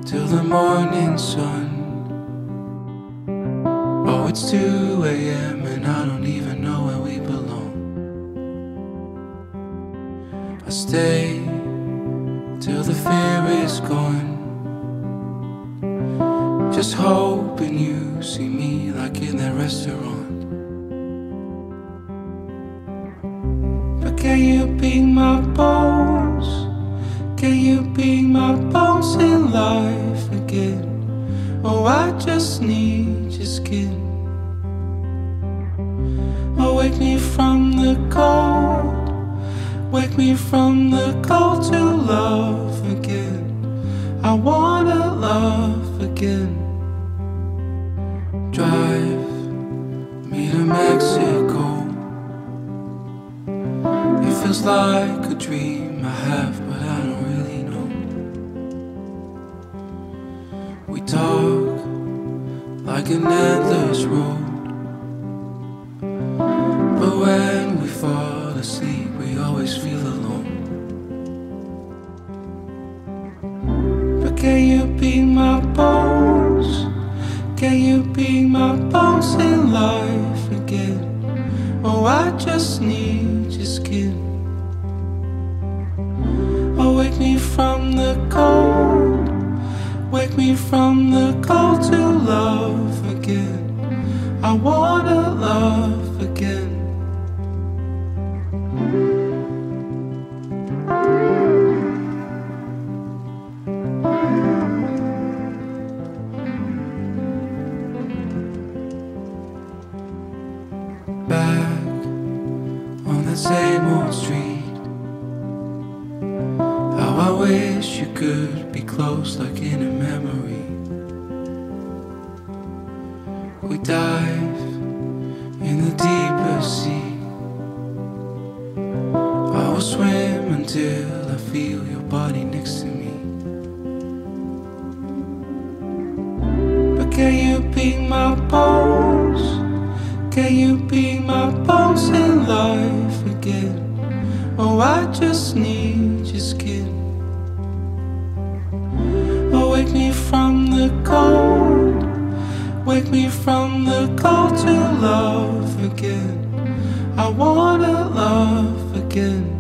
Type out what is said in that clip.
till the morning sun. Oh, it's 2 a.m. and I don't even know where we belong. I stay till the fear is gone, just hoping you see me like in that restaurant. But can you be my bones? Can you be my bones in life again? Oh, I just need your skin. Oh, wake me from the cold, wake me from the cold to love again. I wanna love again. Drive me to Mexico. It feels like a dream I have, but I don't really know. We talk like an endless road, but when we fall asleep, we always feel alone. But can you be my bones? Can you be my bones in life again? Oh, I just need your skin. Oh, wake me from the cold, wake me from the cold to love again. I wanna love again. Back on that same old street, how I wish you could be close like in a memory. We dive in the deepest sea. I will swim until I feel your body next to me. But can you be my bones? Can you be my bones in life again? Oh, I just need your skin. Oh, wake me from the cold, wake me from the cold to love again. I wanna love again.